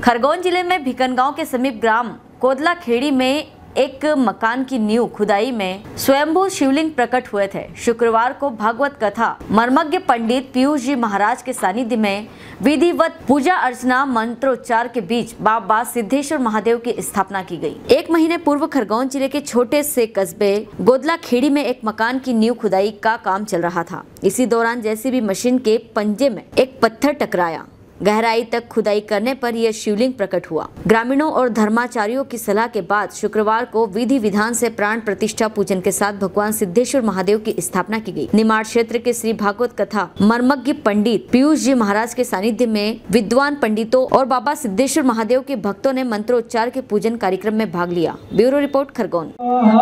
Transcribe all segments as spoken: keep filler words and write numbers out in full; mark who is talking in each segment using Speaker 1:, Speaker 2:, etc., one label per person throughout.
Speaker 1: खरगोन जिले में भिकनगांव के समीप ग्राम कोदला खेड़ी में एक मकान की नींव खुदाई में स्वयंभू शिवलिंग प्रकट हुए थे। शुक्रवार को भागवत कथा मर्मज्ञ पंडित पीयूष जी महाराज के सानिध्य में विधिवत पूजा अर्चना मंत्रोच्चार के बीच बाबा सिद्धेश्वर महादेव की स्थापना की गई। एक महीने पूर्व खरगोन जिले के छोटे से कस्बे गोदला खेड़ी में एक मकान की नींव खुदाई का काम चल रहा था। इसी दौरान जेसीबी मशीन के पंजे में एक पत्थर टकराया। गहराई तक खुदाई करने पर यह शिवलिंग प्रकट हुआ। ग्रामीणों और धर्माचार्यों की सलाह के बाद शुक्रवार को विधि विधान से प्राण प्रतिष्ठा पूजन के साथ भगवान सिद्धेश्वर महादेव की स्थापना की गई। निमाड़ क्षेत्र के श्री भागवत कथा मर्मज्ञ पंडित पीयूष जी महाराज के सानिध्य में विद्वान पंडितों और बाबा सिद्धेश्वर महादेव के भक्तों ने मंत्रोच्चार के पूजन कार्यक्रम में भाग लिया। Bureau report Khargone.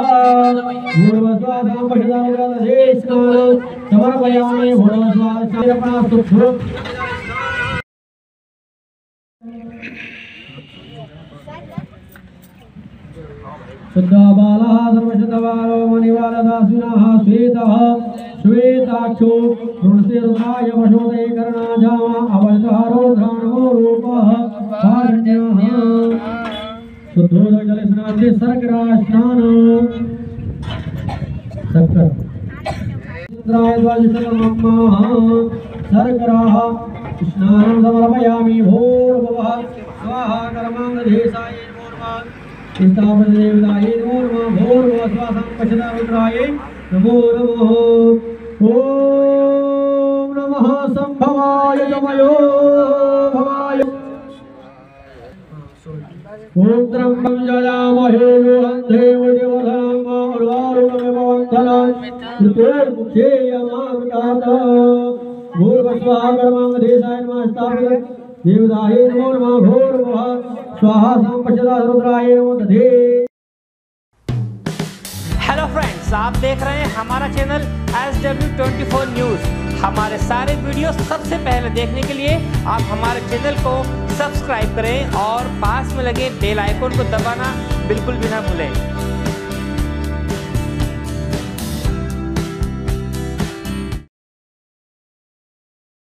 Speaker 2: शुद्धबालः सर्वशतबालो मणिवालदासुनः श्वेतः श्वेताक्षो रुणसे रुद्राय वशोदये कर्णाजामा अवलतः रौद्राणो रूपः पारण्यः शुद्धोदकजले स्नाते सर्करा स्नान सर्कर रुद्राय द्वादशतमः सर्कराः स्नानं समर्पयामि भूर्भुवः स्वाहा कर्माङ्गधेशाय स्थापन देवताय नमो नमः भूर्भुवः स्वाहा संपशदा रुद्राय नमो नमः ओम नमः संभवाय नमयो भवाय ओम त्र्यंबकं यजामहे योऽन्धे देवधनं उर्वारुकमेववन्धनं ऋतुर्मुखे यमामृतात् भूर्भुवः स्वाहा कर्माङ्गधेशाय नमः स्थापन देवताय नमो नमः भूर्भुवः स्वाहा संपशदा रुद्राय नमो दधे।
Speaker 3: हेलो फ्रेंड्स, आप देख रहे हैं हमारा channel S W twenty four news. हमारे सारे वीडियो सबसे पहले देखने के लिए आप हमारे चैनल को सब्सक्राइब करें और पास में लगे बेल आइकन को दबाना बिल्कुल भी ना भूलें।